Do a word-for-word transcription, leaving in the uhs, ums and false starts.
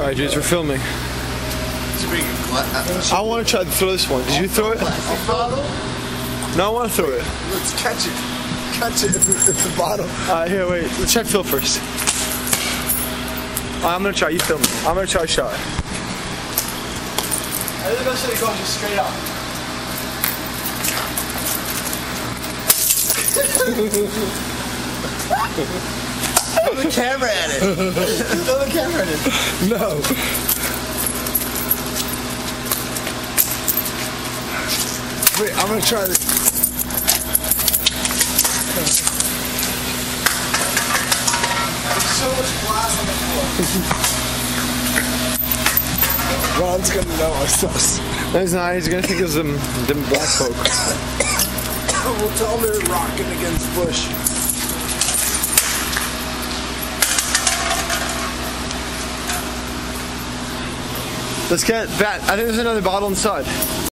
Alright, dudes, we're filming. I want to try to throw this one. Did you throw it? No, I want to throw it. Let's catch it. Catch it if it's the bottom. Alright, here, wait. Let's try Phil first. Right, I'm gonna try. You film it. I'm gonna try a shot. I think I should have gone just straight up. Throw the camera at it. Throw the camera at it. No. Wait, I'm gonna try this. There's so much glass on the floor. Ron's gonna know our sauce. No, he's not. He's gonna think of them, them black folk. We'll tell them they're rocking against Bush. Let's get that. I think there's another bottle inside.